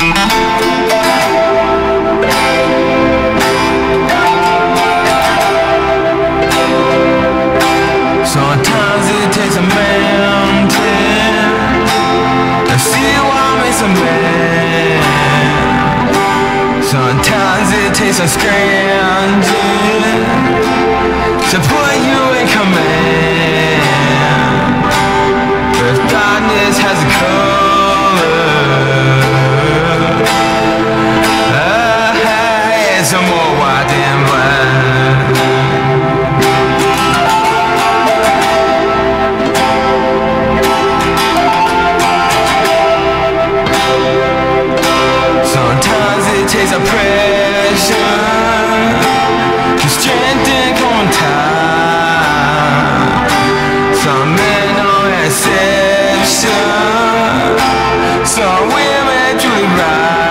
Sometimes it takes a mountain to see what makes a man. Sometimes it takes a scrounging to put you in command. If darkness has a color, it's a more white than black. Sometimes it takes a pressure to strengthen contact. Some men are exception, some women truly right.